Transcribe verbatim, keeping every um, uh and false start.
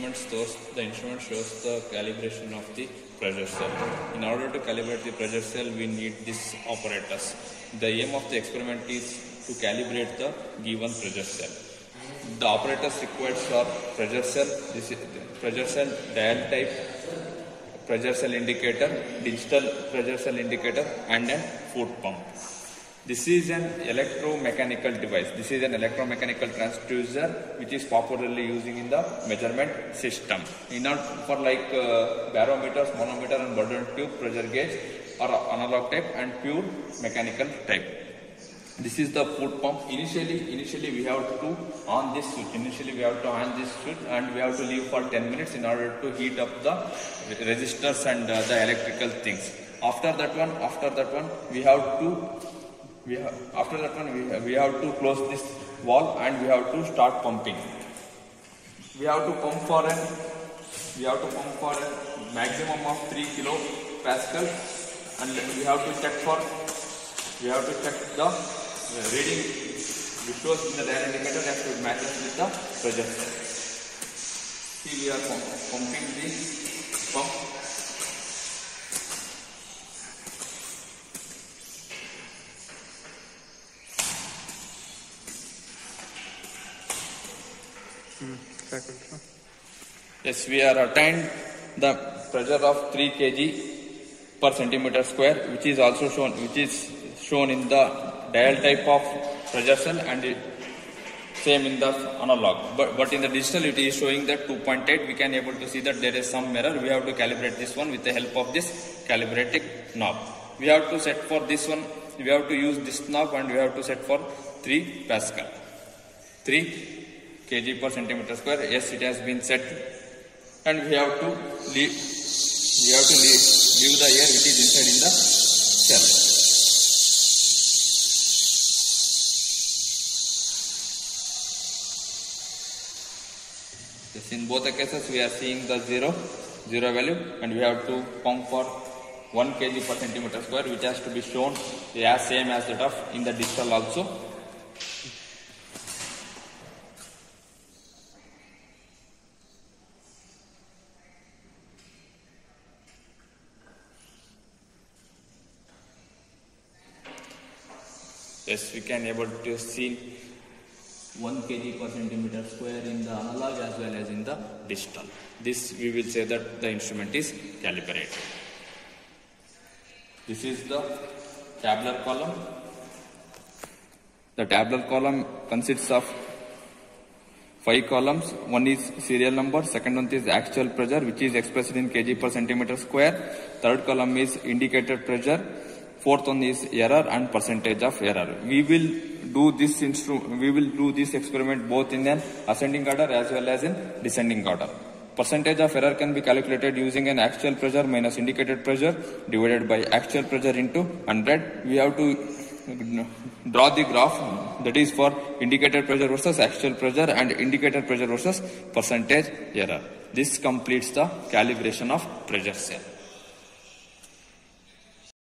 Shows, the instrument shows the calibration of the pressure cell. In order to calibrate the pressure cell, we need this apparatus. The aim of the experiment is to calibrate the given pressure cell. The apparatus required for pressure cell, this is pressure cell dial type, pressure cell indicator, digital pressure cell indicator, and a foot pump. This is an electromechanical device. This is an electromechanical transducer which is popularly using in the measurement system. In order for like uh, barometers, manometer and Bourdon tube, pressure gauge or analog type and pure mechanical type. This is the foot pump. Initially, initially we have to on this switch. Initially we have to on this switch and we have to leave for ten minutes in order to heat up the resistors and uh, the electrical things. After that one, after that one we have to We have, after that one we have, we have to close this valve and we have to start pumping. We have to pump for an we have to pump for a maximum of three kilo pascal and we have to check for we have to check the reading which shows in the dial indicator that should matches with the pressure. See, we are pumping the pump. Yes, we are attained the pressure of three kilograms per centimeter square, which is also shown, which is shown in the dial type of pressure cell and same in the analog. But, but in the digital, it is showing that two point eight. We can able to see that there is some error. We have to calibrate this one with the help of this calibrating knob. We have to set for this one. We have to use this knob and we have to set for three pascal. three kilograms per centimeter square. Yes, it has been set, and we have to leave. We have to leave, leave the air which is inside in the cell. Yes, in both the cases, we are seeing the zero, zero value, and we have to pump for one kilogram per centimeter square, which has to be shown as same as that of in the digital also. Yes, we can able to see one kilogram per centimeter square in the analog as well as in the digital. This we will say that the instrument is calibrated. This is the tabular column. The tabular column consists of five columns. One is serial number, second one is actual pressure which is expressed in kg per centimeter square. Third column is indicated pressure. Fourth one is error and percentage of error. We will do this instru we will do this experiment both in an ascending order as well as in descending order. Percentage of error can be calculated using an actual pressure minus indicated pressure divided by actual pressure into one hundred. We have to draw the graph that is for indicated pressure versus actual pressure and indicated pressure versus percentage error. This completes the calibration of pressure cell.